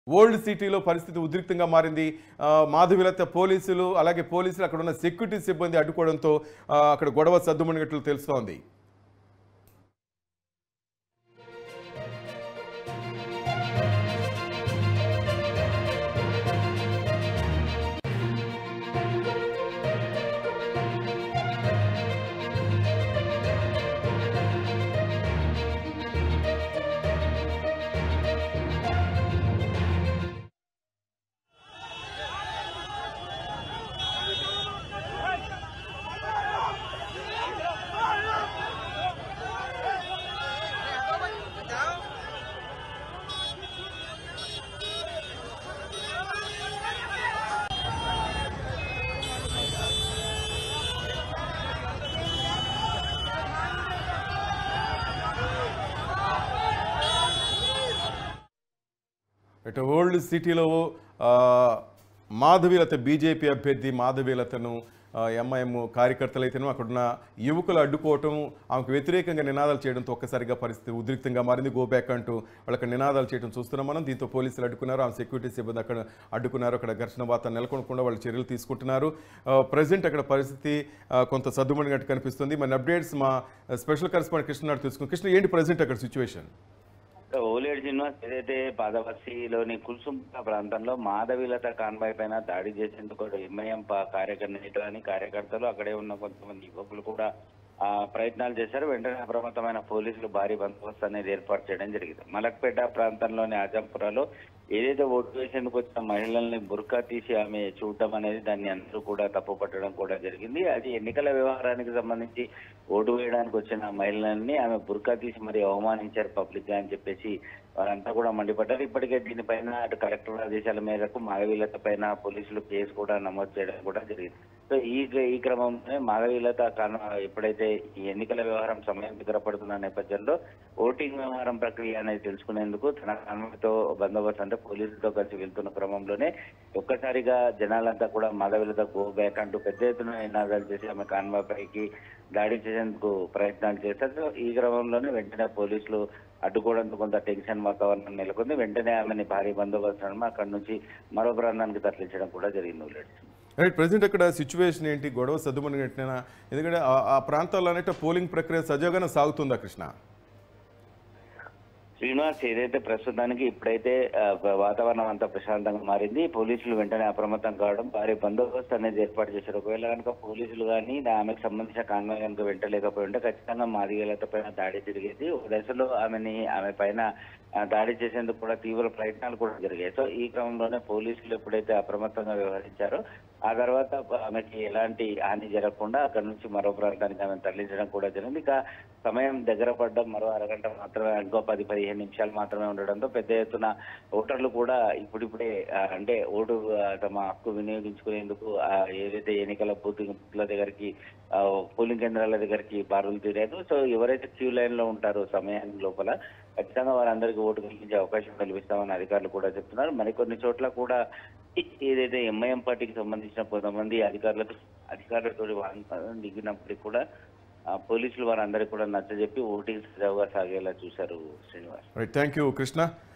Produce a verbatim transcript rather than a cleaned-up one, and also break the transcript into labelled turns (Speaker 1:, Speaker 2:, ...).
Speaker 1: Old సిటీలో పరిస్థితి ఉద్రిక్తంగా మారింది. ఆహ్, మాధవిలత పోలీసులు అలాగే పోలీసులు అక్కడ ఉన్న సెక్యూరిటీ సిబ్బంది అడ్డుకోవడంతో ఆహ్, అక్కడ గొడవ సద్దుమణిగినట్లు తెలుస్తోంది. ఇటు ఓల్డ్ సిటీలో ఆహ్, మాధవీలత బీజేపీ అభ్యర్థి మాధవీలతను ఆహ్, ఎంఐఎం కార్యకర్తలైతేనో అక్కడున్న యువకులు అడ్డుకోవటం, ఆమెకు వ్యతిరేకంగా నినాదాలు చేయడంతో ఒక్కసారిగా పరిస్థితి ఉద్రిక్తంగా మారింది. గో బ్యాక్ అంటూ వాళ్ళకి నినాదాలు చేయడం చూస్తున్నాం మనం. దీంతో పోలీసులు అడ్డుకున్నారు, ఆమె సెక్యూరిటీ సిబ్బంది అక్కడ అడ్డుకున్నారు. అక్కడ ఘర్షణ వాతావరణం నెలకొనకుండా వాళ్ళు చర్యలు తీసుకుంటున్నారు. ప్రజెంట్ అక్కడ పరిస్థితి ఆహ్, కొంత సద్దుమణినట్టు కనిపిస్తుంది. మన అప్డేట్స్ మా స్పెషల్ కరెస్పాండెంట్ కృష్ణ నాడు తెలుసుకుని. కృష్ణ, ఏంటి ప్రజెంట్ అక్కడ సిచ్యువేషన్?
Speaker 2: ఓలేడు శ్రీనివాస్ ఏదైతే పాదవసిలోని కుల్సుంప ప్రాంతంలో మాధవీలత కాన్వాయ్ పైన దాడి చేసేందుకు ఎంఐఎం కార్యకర్త కార్యకర్తలు అక్కడే ఉన్న కొంతమంది యువకులు కూడా ఆ ప్రయత్నాలు చేశారు. వెంటనే అప్రమత్తమైన పోలీసులు భారీ బందోబస్తు అనేది ఏర్పాటు చేయడం జరిగింది. మలక్పేట ప్రాంతంలోని ఆజంపురాలో ఏదైతే ఓటు వేసేందుకు వచ్చిన మహిళల్ని బుర్కా తీసి ఆమె చూడటం అనేది దాన్ని అందరూ కూడా తప్పు పట్టడం కూడా జరిగింది. అది ఎన్నికల వ్యవహారానికి సంబంధించి ఓటు వేయడానికి వచ్చిన మహిళల్ని ఆమె బుర్కా తీసి మరి అవమానించారు పబ్లిక్ గా అని చెప్పేసి వారంతా కూడా మండిపడ్డారు. ఇప్పటికే దీనిపైన అటు కలెక్టర్ ఆదేశాల మేరకు మాధవీలత పైన పోలీసులు కేసు కూడా నమోదు చేయడం కూడా జరిగింది. సో ఈ ఈ క్రమంలో మాధవీలత ఎప్పుడైతే ఈ ఎన్నికల వ్యవహారం సమయం దగ్గర పడుతున్న నేపథ్యంలో ఓటింగ్ వ్యవహారం ప్రక్రియ అనేది తెలుసుకునేందుకు తన కాన్వాయ్తో బందోబస్తు అంటే పోలీసులతో కలిసి వెళ్తున్న క్రమంలోనే ఒక్కసారిగా జనాలంతా కూడా మాధవీలత గో బ్యాక్ అంటూ పెద్ద ఎత్తున నినాదాలు చేసి ఆమె కాన్వాయ్ పైకి దాడి చేసేందుకు ప్రయత్నాలు చేశారు. ఈ క్రమంలోనే వెంటనే పోలీసులు అడ్డుకోవడంతో కొంత టెన్షన్ వాతావరణం నెలకొంది. వెంటనే ఆమెని భారీ బందోబస్తు అక్కడి నుంచి మరో ప్రాంతానికి తరలించడం కూడా జరిగింది.
Speaker 1: రైట్, ప్రజెంట్ అక్కడ సిచ్యువేషన్ ఏంటి? గొడవ సద్దుమణిగినట్టేనా? ఎందుకంటే ఆ ప్రాంతాల్లో అనేట పోలింగ్ ప్రక్రియ సజావుగానే సాగుతుందా కృష్ణ?
Speaker 2: శ్రీనివాస్, ఏదైతే ప్రస్తుతానికి ఇప్పుడైతే వాతావరణం అంతా ప్రశాంతంగా మారింది. పోలీసులు వెంటనే అప్రమత్తం కావడం, భారీ బందోబస్తు అనేది ఏర్పాటు చేశారు. ఒకవేళ కనుక పోలీసులు కానీ ఆమెకు సంబంధించిన కాన్వాయ్ కనుక వెంటలేకపోయి ఉంటే ఖచ్చితంగా మాదిగలత పైన దాడి జరిగేది. ఒక దశలో ఆమెని ఆమె పైన దాడి చేసేందుకు కూడా తీవ్ర ప్రయత్నాలు కూడా జరిగాయి. సో ఈ క్రమంలోనే పోలీసులు ఎప్పుడైతే అప్రమత్తంగా వ్యవహరించారో ఆ తర్వాత ఆమెకి ఎలాంటి హాని జరగకుండా అక్కడి నుంచి మరో ప్రాంతానికి ఆమె తరలించడం కూడా జరిగింది. ఇక సమయం దగ్గర పడ్డం మరో అరగంట మాత్రమే, ఇంకో పది పదిహేను నిమిషాలు మాత్రమే ఉండడంతో పెద్ద ఎత్తున ఓటర్లు కూడా ఇప్పుడిప్పుడే అంటే ఓటు తమ హక్కు వినియోగించుకునేందుకు ఏదైతే ఎన్నికల బూత్ల దగ్గరికి పోలింగ్ కేంద్రాల దగ్గరికి బారులు తీరారు. సో ఎవరైతే క్యూ లైన్ లో ఉంటారో సమయం లోపల ఖచ్చితంగా వారందరికీ ఓటు కల్పించే అవకాశం కల్పిస్తామని అధికారులు కూడా చెప్తున్నారు. మరికొన్ని చోట్ల కూడా ఏదైతే ఎంఐఎం పార్టీకి సంబంధించిన కొంతమంది అధికారులకు అధికారులతో దిగినప్పటికీ కూడా పోలీసులు వారందరికీ కూడా నచ్చజెప్పి ఓటింగ్ సజావుగా సాగేలా చూశారు. Srinivas,
Speaker 1: thank you Krishna.